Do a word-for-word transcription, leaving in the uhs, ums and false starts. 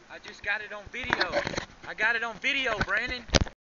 I just got it on video. I got it on video, Brandon.